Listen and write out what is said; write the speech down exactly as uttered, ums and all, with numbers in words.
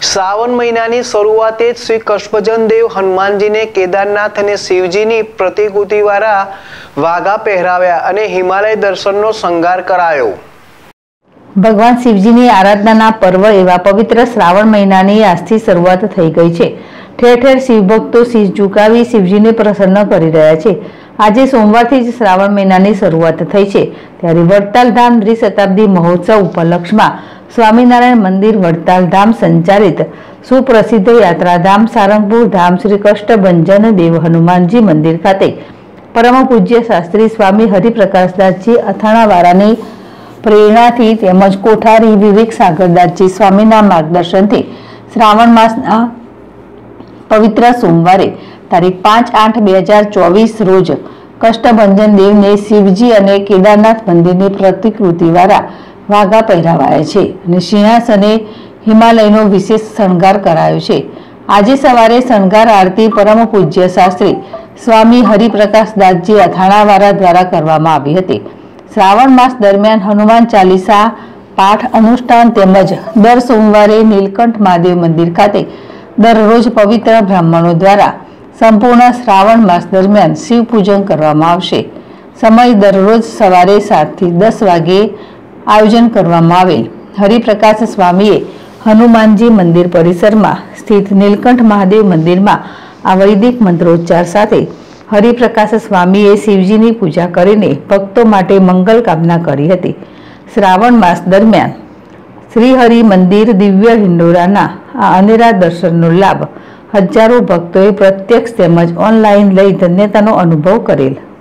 શ્રાવણ મહિનાની શરૂઆતે જ શ્રી કષ્પભંજન દેવ હનુમાનજીને કેદારનાથ અને શિવજીની પ્રતિકૃતિવાળા વાઘા પહેરાવ્યા અને હિમાલય દર્શનનો શણગાર કરાયો। ભગવાન શિવજીની આરાધનાના પર્વ એવા પવિત્ર શ્રાવણ મહિનાની આજથી શરૂઆત થઈ ગઈ છે। ઠેર ઠેર શિવભક્તો શીશ ઝુકાવી શિવજીને પ્રસન્ન કરી રહ્યા છે। આજે સોમવારથી જ શ્રાવણ મહિનાની શરૂઆત થઈ છે, ત્યારે વડતાલ ધામ દ્વિશતાબ્દી મહોત્સવ ઉપલક્ષમાં સ્વામિનારાયણ મંદિર વડતાલ ધામ સંચાલિત સુપ્રસિદ્ધ યાત્રાધામ સારંગપુર ધામ શ્રી કષ્ટભંજન દેવ હનુમાનજી મંદિર ખાતે પરમ પૂજ્ય શાસ્ત્રી સ્વામી હરિપ્રકાશદાસજી અથાણાવાળાની પ્રેરણાથી તેમજ કોઠારી વિવેક સાગરદાસજી સ્વામીના માર્ગદર્શનથી શ્રાવણ માસના પવિત્ર સોમવારે તારીખ પાંચ આઠ બે હજાર ચોવીસ રોજ કષ્ટભંજન દેવને શિવજી અને કેદારનાથ મંદિરની પ્રતિકૃતિવાળા વાઘા પહેરાવાયા છે અને સિંહાસને હિમાલયનો વિશેષ શણગાર કરાયો છે। આજે સવારે શણગાર આરતી પરમ પૂજ્ય શાસ્ત્રી સ્વામી હરિપ્રકાશદાસજી અથાણાવાળા દ્વારા કરવામાં આવી હતી। શ્રાવણ માસ દરમિયાન હનુમાન ચાલીસા પાઠ અનુષ્ઠાન તેમજ દર સોમવારે નીલકંઠ મહાદેવ મંદિર ખાતે દરરોજ પવિત્ર બ્રાહ્મણો દ્વારા સંપૂર્ણ શ્રાવણ માસ દરમિયાન શિવ પૂજન કરવામાં આવશે। સમય દરરોજ સવારે સાત થી દસ વાગે આયોજન કરવામાં આવેલ હરિપ્રકાશ સ્વામીએ હનુમાનજી મંદિર પરિસરમાં સ્થિત નીલકંઠ મહાદેવ મંદિરમાં આ વૈદિક મંત્રોચ્ચાર સાથે હરિપ્રકાશ સ્વામીએ શિવજીની પૂજા કરીને ભક્તો માટે મંગલ કામના કરી હતી। શ્રાવણ માસ દરમિયાન શ્રીહરિ મંદિર દિવ્ય હિંડોરાના આ અનેરા દર્શનનો લાભ હજારો ભક્તોએ પ્રત્યક્ષ તેમજ ઓનલાઈન લઈ ધન્યતાનો અનુભવ કરેલ।